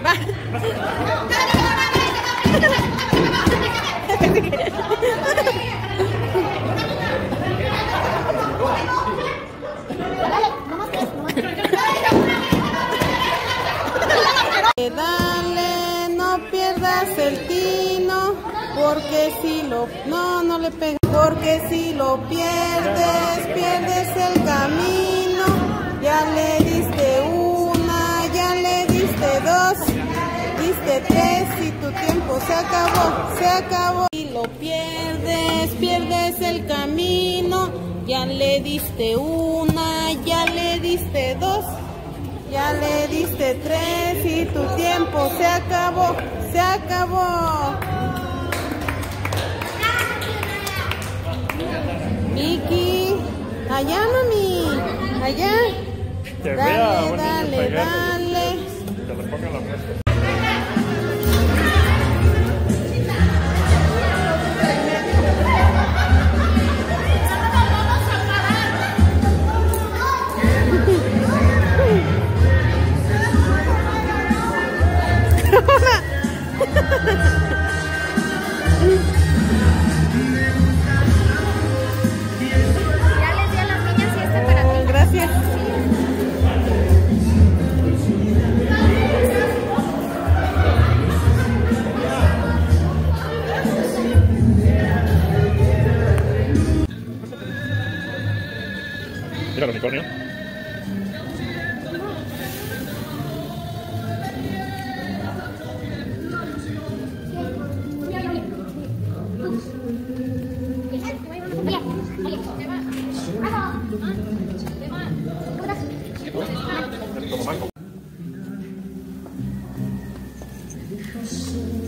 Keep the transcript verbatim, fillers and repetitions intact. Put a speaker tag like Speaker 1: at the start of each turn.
Speaker 1: Va. Dale, no pierdas el tino, porque si lo... No, no le pegues. Porque si lo pierdes, pierdes el camino. Ya le diste una, ya le diste dos, diste tres y tu tiempo se acabó, se acabó. Si lo pierdes, pierdes el camino. Ya le diste una, ya le diste dos, ya le diste tres y tu tiempo se acabó, se acabó. Miki, allá mami, allá. Dale, dale, dale.
Speaker 2: Que le pongan la muestra. Mira el unicornio. Como mango.